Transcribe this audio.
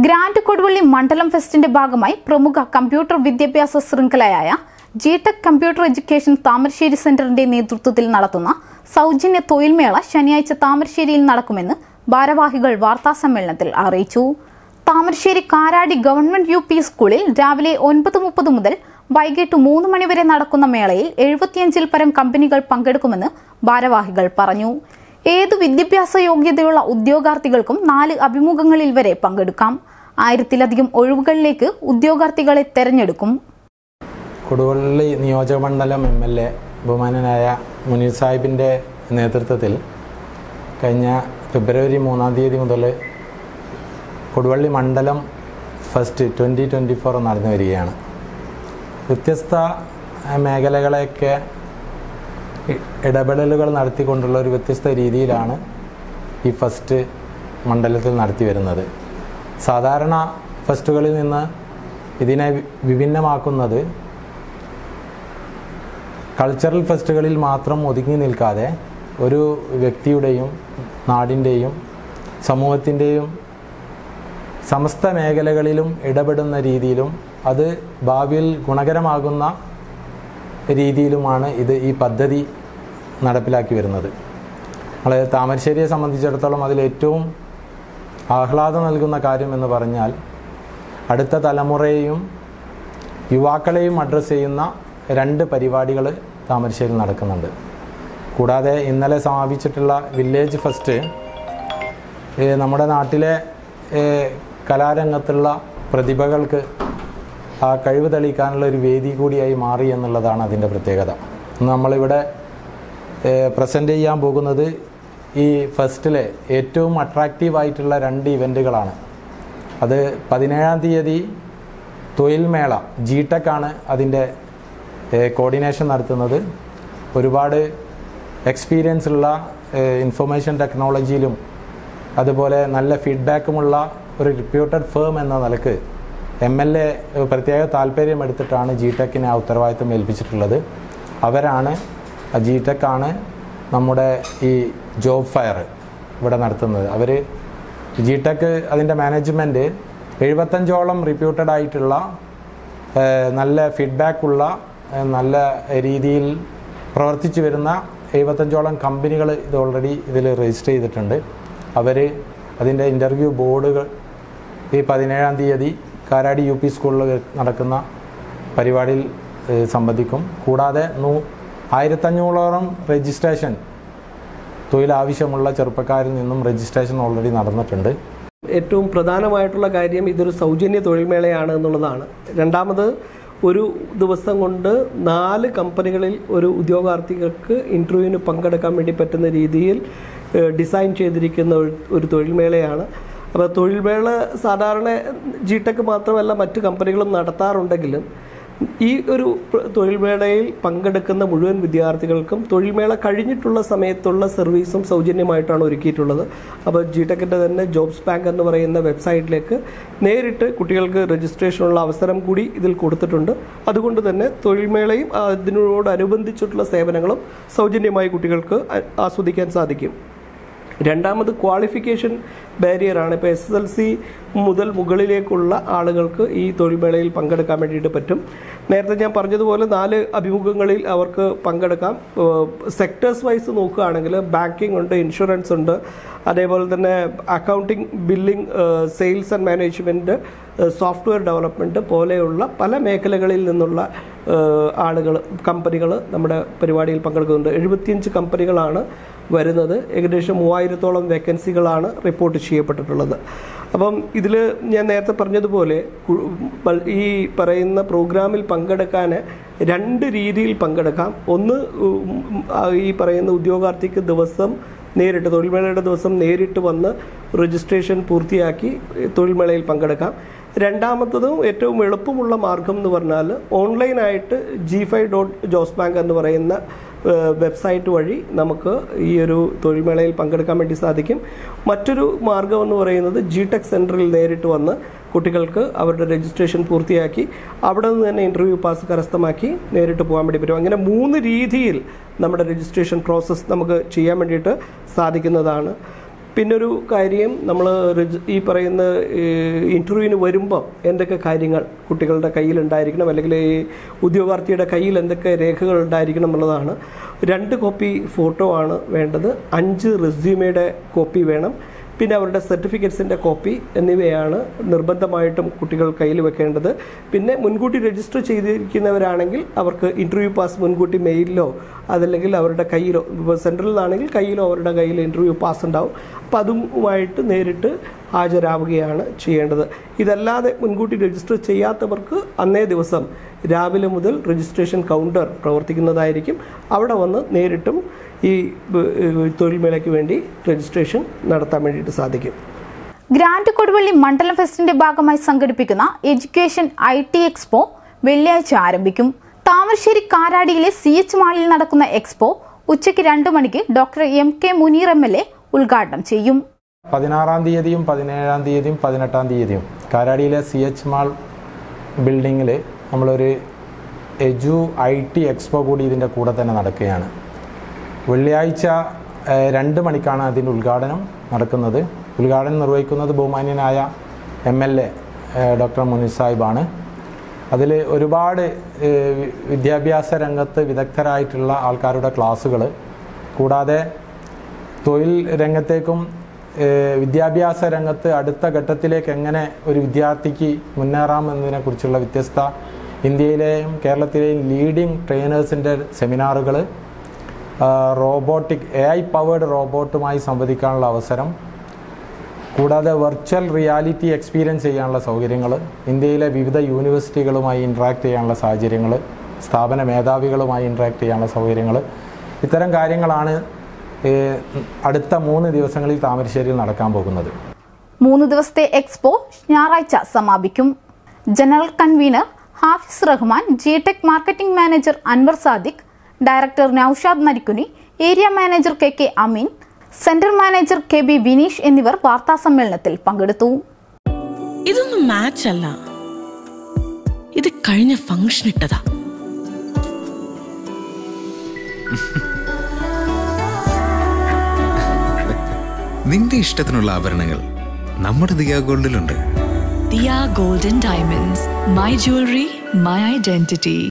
Grand Koduvally മണ്ഡലം ഫെസ്റ്റിന്റെ ഭാഗമായി പ്രമുഖ കമ്പ്യൂട്ടർ വിദ്യാഭ്യാസ ശൃംഖലയായ ജിടെക് കമ്പ്യൂട്ടർ എഡ്യൂക്കേഷൻ താമരശ്ശേരി സെന്ററിന്റെ നേതൃത്വത്തിൽ നടത്തുന്ന സൗജന്യ തൊഴിൽമേള ശനിയാഴ്ച താമരശ്ശേരിയിൽ നടക്കുമെന്ന് ഭാരവാഹികൾ വാർത്താസമ്മേളനത്തിൽ അറിയിച്ചു. താമരശ്ശേരി കാരാടി ഗവൺമെന്റ് യുപി സ്കൂളിൽ രാവിലെ 9:30 മുതൽ വൈകിട്ട് 3 മണി വരെ നടക്കുന്ന മേളയിൽ 75-ൽ പരം കമ്പനികൾ പങ്കെടുക്കുമെന്ന് ഭാരവാഹികൾ പറഞ്ഞു. ഏതു വിദ്യാഭ്യാസ യോഗ്യതയുള്ള ഉദ്യോഗാർത്ഥികൾക്കും 4 അഭിമുഖങ്ങളിൽ വരെ പങ്കെടുക്കാം. 1000-ലധികം ഒഴിവുകളിലേക്ക് ഉദ്യോഗാർത്ഥികളെ തെരഞ്ഞെടുക്കും. കൊടുവള്ളി നിയോജകമണ്ഡലം MLA ബഹുമാനനായ മുനീർ സാഹിബിൻ്റെ നേതൃത്വത്തിൽ കഴിഞ്ഞ ഫെബ്രുവരി 3-ാം തീയതി മുതൽ കൊടുവള്ളി മണ്ഡലം ഫസ്റ്റ് 2024 നടന്നു വരികയാണ്. വ്യത്യസ്ത മേഖലകളെയൊക്കെ ഇടപെടലുകൾ നടത്തിക്കൊണ്ടുള്ള ഒരു വ്യത്യസ്ത രീതിയിലാണ് ഈ ഫസ്റ്റ് മണ്ഡലത്തിൽ നടത്തി വരുന്നത്. സാധാരണ ഫസ്റ്റുകളിൽ നിന്ന് ഇതിനെ വിഭിന്നമാക്കുന്നത് കൾച്ചറൽ ഫെസ്റ്റുകളിൽ മാത്രം ഒതുങ്ങി നിൽക്കാതെ ഒരു വ്യക്തിയുടെയും നാടിൻ്റെയും സമൂഹത്തിൻ്റെയും സമസ്ത മേഖലകളിലും ഇടപെടുന്ന രീതിയിലും അത് ഭാവിയിൽ ഗുണകരമാകുന്ന രീതിയിലുമാണ് ഈ പദ്ധതി നടപ്പിലാക്കി വരുന്നത്. നമ്മൾ താമരശ്ശേരിയെ സംബന്ധിച്ചിടത്തോളം അതിലേറ്റവും ആഹ്ലാദം നൽകുന്ന കാര്യം എന്ന് പറഞ്ഞാൽ അടുത്ത തലമുറയെയും യുവാക്കളെയും അഡ്രസ്സ് ചെയ്യുന്ന 2 പരിപാടികൾ താമരശ്ശേരിയിൽ നടക്കുന്നുണ്ട്. കൂടാതെ ഇന്നലെ സമാപിച്ചിട്ടുള്ള വില്ലേജ് ഫസ്റ്റ് നമ്മുടെ നാട്ടിലെ കലാരംഗത്തുള്ള പ്രതിഭകൾക്ക് ആ കഴിവ് തെളിയിക്കാനുള്ള ഒരു വേദി കൂടിയായി മാറി എന്നുള്ളതാണ് അതിൻ്റെ പ്രത്യേകത. നമ്മളിവിടെ പ്രസൻറ്റ് ചെയ്യാൻ പോകുന്നത് ഈ ഫസ്റ്റിലെ ഏറ്റവും അട്രാക്റ്റീവായിട്ടുള്ള 2 ഇവൻറ്റുകളാണ്. അത് 17-ാം തീയതി തൊഴിൽമേള ജിടെക് ആണ് അതിൻ്റെ കോർഡിനേഷൻ നടത്തുന്നത്. ഒരുപാട് എക്സ്പീരിയൻസ് ഉള്ള ഇൻഫർമേഷൻ ടെക്നോളജിയിലും അതുപോലെ നല്ല ഫീഡ്ബാക്കുമുള്ള ഒരു റിപ്യൂട്ടഡ് ഫേം എന്ന നിലക്ക് MLA പ്രത്യേക താല്പര്യമെടുത്തിട്ടാണ് ജിടെക്കിനെ ആ ഉത്തരവാദിത്വം ഏൽപ്പിച്ചിട്ടുള്ളത്. അവരാണ് ജിടെക് ആണ് നമ്മുടെ ഈ ജോബ് ഫെയർ ഇവിടെ നടത്തുന്നത്. അവർ ജിടെക് അതിൻ്റെ മാനേജ്മെൻറ്റ് 75ഓളം റിപ്യൂട്ടഡ് ആയിട്ടുള്ള നല്ല ഫീഡ്ബാക്കുള്ള നല്ല രീതിയിൽ പ്രവർത്തിച്ചു വരുന്ന 75ഓളം കമ്പനികൾ ഇത് ഓൾറെഡി ഇതിൽ രജിസ്റ്റർ ചെയ്തിട്ടുണ്ട്. അവർ അതിൻ്റെ ഇൻ്റർവ്യൂ ബോർഡുകൾ ഈ 17-ാം തീയതി കാരാടി UP സ്കൂളിൽ നടക്കുന്ന പരിപാടിയിൽ സംബന്ധിക്കും. കൂടാതെ 1500ഓളം രജിസ്ട്രേഷൻ തൊഴിലാവശ്യമുള്ള ചെറുപ്പക്കാരിൽ നിന്നും രജിസ്ട്രേഷൻ ഓൾറെഡി നടന്നിട്ടുണ്ട്. ഏറ്റവും പ്രധാനമായിട്ടുള്ള കാര്യം ഇതൊരു സൗജന്യ തൊഴിൽമേളയാണ് എന്നുള്ളതാണ്. രണ്ടാമത് ഒരു ദിവസം കൊണ്ട് 4 കമ്പനികളിൽ ഒരു ഉദ്യോഗാർത്ഥികൾക്ക് ഇൻ്റർവ്യൂവിന് പങ്കെടുക്കാൻ വേണ്ടി പറ്റുന്ന രീതിയിൽ ഡിസൈൻ ചെയ്തിരിക്കുന്ന ഒരു തൊഴിൽമേളയാണ്. അപ്പോൾ തൊഴിൽമേള സാധാരണ ജിടെക് മാത്രമല്ല മറ്റ് കമ്പനികളും നടത്താറുണ്ടെങ്കിലും ഈ ഒരു തൊഴിൽമേളയിൽ പങ്കെടുക്കുന്ന മുഴുവൻ വിദ്യാർത്ഥികൾക്കും തൊഴിൽമേള കഴിഞ്ഞിട്ടുള്ള സമയത്തുള്ള സർവീസും സൗജന്യമായിട്ടാണ് ഒരുക്കിയിട്ടുള്ളത്. അപ്പോൾ ജിടെക്കിൻ്റെ തന്നെ ജോബ്സ് ബാങ്ക് എന്ന് പറയുന്ന വെബ്സൈറ്റിലേക്ക് നേരിട്ട് കുട്ടികൾക്ക് രജിസ്ട്രേഷനുള്ള അവസരം കൂടി ഇതിൽ കൊടുത്തിട്ടുണ്ട്. അതുകൊണ്ട് തന്നെ തൊഴിൽമേളയും അതിനോടനുബന്ധിച്ചിട്ടുള്ള സേവനങ്ങളും സൗജന്യമായി കുട്ടികൾക്ക് ആസ്വദിക്കാൻ സാധിക്കും. രണ്ടാമത് ക്വാളിഫിക്കേഷൻ ബാരിയറാണ്. ഇപ്പോൾ SSLC മുതൽ മുകളിലേക്കുള്ള ആളുകൾക്ക് ഈ തൊഴിൽമേളയിൽ പങ്കെടുക്കാൻ വേണ്ടിയിട്ട് പറ്റും. നേരത്തെ ഞാൻ പറഞ്ഞതുപോലെ 4 അഭിമുഖങ്ങളിൽ അവർക്ക് പങ്കെടുക്കാം. സെക്ടേഴ്സ് വൈസ് നോക്കുകയാണെങ്കിൽ ബാങ്കിങ് ഉണ്ട്, ഇൻഷുറൻസ് ഉണ്ട്, അതേപോലെ തന്നെ accounting, billing, sales and management, software development പോലെയുള്ള പല മേഖലകളിൽ നിന്നുള്ള കമ്പനികൾ നമ്മുടെ പരിപാടിയിൽ പങ്കെടുക്കുന്നുണ്ട്. 75 കമ്പനികളാണ് വരുന്നത്. ഏകദേശം 3000ഓളം വേക്കൻസികളാണ് റിപ്പോർട്ട് ചെയ്യപ്പെട്ടിട്ടുള്ളത്. അപ്പം ഇതിൽ ഞാൻ നേരത്തെ പറഞ്ഞതുപോലെ ഈ പറയുന്ന പ്രോഗ്രാമിൽ പങ്കെടുക്കാൻ 2 രീതിയിൽ പങ്കെടുക്കാം. ഒന്ന്, ഈ പറയുന്ന ഉദ്യോഗാർത്ഥിക്ക് തൊഴിൽമേളയുടെ ദിവസം നേരിട്ട് വന്ന് രജിസ്ട്രേഷൻ പൂർത്തിയാക്കി തൊഴിൽമേളയിൽ പങ്കെടുക്കാം. രണ്ടാമത്തതും ഏറ്റവും എളുപ്പമുള്ള മാർഗം എന്ന് പറഞ്ഞാൽ ഓൺലൈനായിട്ട് g5.jobsbank എന്ന് പറയുന്ന വെബ്സൈറ്റ് വഴി നമുക്ക് ഈ ഒരു തൊഴിൽമേളയിൽ പങ്കെടുക്കാൻ വേണ്ടി സാധിക്കും. മറ്റൊരു മാർഗം എന്ന് പറയുന്നത് ജിടെക് സെൻറ്ററിൽ നേരിട്ട് വന്ന് കുട്ടികൾക്ക് അവരുടെ രജിസ്ട്രേഷൻ പൂർത്തിയാക്കി അവിടെ നിന്ന് തന്നെ ഇൻ്റർവ്യൂ പാസ് കരസ്ഥമാക്കി നേരിട്ട് പോകാൻ വേണ്ടി പറ്റും. അങ്ങനെ 3 രീതിയിൽ നമ്മുടെ രജിസ്ട്രേഷൻ പ്രോസസ്സ് നമുക്ക് ചെയ്യാൻ വേണ്ടിയിട്ട് സാധിക്കുന്നതാണ്. പിന്നൊരു കാര്യം, നമ്മൾ ഈ പറയുന്ന ഇൻ്റർവ്യൂവിന് വരുമ്പം എന്തൊക്കെ കാര്യങ്ങൾ കുട്ടികളുടെ കയ്യിലുണ്ടായിരിക്കണം, അല്ലെങ്കിൽ ഈ ഉദ്യോഗാർത്ഥിയുടെ കയ്യിൽ എന്തൊക്കെ രേഖകൾ ഉണ്ടായിരിക്കണം എന്നുള്ളതാണ്. 2 കോപ്പി ഫോട്ടോ ആണ് വേണ്ടത്, 5 റെസ്യൂമയുടെ കോപ്പി വേണം, പിന്നെ അവരുടെ സർട്ടിഫിക്കറ്റ്സിൻ്റെ കോപ്പി എന്നിവയാണ് നിർബന്ധമായിട്ടും കുട്ടികൾ കയ്യിൽ വെക്കേണ്ടത്. പിന്നെ മുൻകൂട്ടി രജിസ്റ്റർ ചെയ്തിരിക്കുന്നവരാണെങ്കിൽ അവർക്ക് ഇൻ്റർവ്യൂ പാസ് മുൻകൂട്ടി മെയിലിലോ അതല്ലെങ്കിൽ അവരുടെ കയ്യിലോ, ഇപ്പോൾ സെൻട്രലിലാണെങ്കിൽ കയ്യിലോ അവരുടെ കയ്യിൽ ഇൻ്റർവ്യൂ പാസ് ഉണ്ടാവും. അപ്പം അതുമായിട്ട് നേരിട്ട് ഹാജരാവുകയാണ് ചെയ്യേണ്ടത്. ഇതല്ലാതെ മുൻകൂട്ടി രജിസ്റ്റർ ചെയ്യാത്തവർക്ക് അന്നേ ദിവസം രാവിലെ മുതൽ രജിസ്ട്രേഷൻ കൗണ്ടർ പ്രവർത്തിക്കുന്നതായിരിക്കും. അവിടെ വന്ന് നേരിട്ടും ഈ തൊഴിൽ മേളയ്ക്ക് വേണ്ടി രജിസ്ട്രേഷൻ നടത്താൻ വേണ്ടിയിട്ട് സാധിക്കും. ഗ്രാൻഡ് കൊടുവള്ളി മണ്ഡലം ഫെസ്റ്റിന്റെ ഭാഗമായി സംഘടിപ്പിക്കുന്ന എഡ്യൂക്കേഷൻ IT എക്സ്പോ വെള്ളിയാഴ്ച ആരംഭിക്കും. താമരശ്ശേരി കാരാടിയിലെ CH മാളിൽ നടക്കുന്ന എക്സ്പോ ഉച്ചയ്ക്ക് 2 മണിക്ക് ഡോക്ടർ MK മുനീർ MLA ഉദ്ഘാടനം ചെയ്യും. 16-ാം തീയതിയും 17-ാം തീയതിയും 18-ാം തീയതിയും കാരാടിയിലെ CH മാൾ ബിൽഡിങ്ങിൽ നമ്മളൊരു IT എക്സ്പോ കൂടി ഇതിൻ്റെ കൂടെ തന്നെ നടക്കുകയാണ്. വെള്ളിയാഴ്ച 2 മണിക്കാണ് അതിൻ്റെ ഉദ്ഘാടനം നടക്കുന്നത്. ഉദ്ഘാടനം നിർവഹിക്കുന്നത് ബഹുമാന്യനായ MLA ഡോക്ടർ മുനീർ സാഹിബാണ്. അതിൽ ഒരുപാട് വിദ്യാഭ്യാസ രംഗത്ത് വിദഗ്ധരായിട്ടുള്ള ആൾക്കാരുടെ ക്ലാസ്സുകൾ, കൂടാതെ തൊഴിൽ രംഗത്തേക്കും വിദ്യാഭ്യാസ രംഗത്ത് അടുത്ത ഘട്ടത്തിലേക്ക് എങ്ങനെ ഒരു വിദ്യാർത്ഥിക്ക് മുന്നേറാമെന്നതിനെക്കുറിച്ചുള്ള വ്യത്യസ്ത ഇന്ത്യയിലെയും കേരളത്തിലെയും ലീഡിംഗ് ട്രെയിനേഴ്സിൻ്റെ സെമിനാറുകൾ, റോബോട്ടിക് AI പവേർഡ് റോബോട്ടുമായി സംവദിക്കാനുള്ള അവസരം, കൂടാതെ വെർച്വൽ റിയാലിറ്റി എക്സ്പീരിയൻസ് ചെയ്യാനുള്ള സൗകര്യങ്ങൾ, ഇന്ത്യയിലെ വിവിധ യൂണിവേഴ്സിറ്റികളുമായി ഇൻട്രാക്ട് ചെയ്യാനുള്ള സാഹചര്യങ്ങൾ, സ്ഥാപന മേധാവികളുമായി ഇൻട്രാക്ട് ചെയ്യാനുള്ള സൗകര്യങ്ങൾ, ഇത്തരം കാര്യങ്ങളാണ് അടുത്ത 3 ദിവസങ്ങളിൽ താമരശ്ശേരിയിൽ നടക്കാൻ പോകുന്നത്. 3 ദിവസത്തെ എക്സ്പോ ഞായറാഴ്ച സമാപിക്കും. General convener Hafis Rahman, GTech marketing manager Anwar Sadiq, director Noushad Narikkuni, area manager KK Ameen, centre manager KB Vineesh എന്നിവർ വാർത്താ സമ്മേളനത്തിൽ പങ്കെടുത്തു. ഇതൊന്നും മാച്ച് അല്ല, ഇത് കഴിഞ്ഞ ഫംഗ്ഷൻ ഇട്ടതാ. നിന്റെ ഇഷ്ടത്തിനുള്ള ആഭരണങ്ങൾ നമ്മുടെ ദിയ ഗോൾഡിലുണ്ട്. Diya golden diamonds, my jewellery, my identity.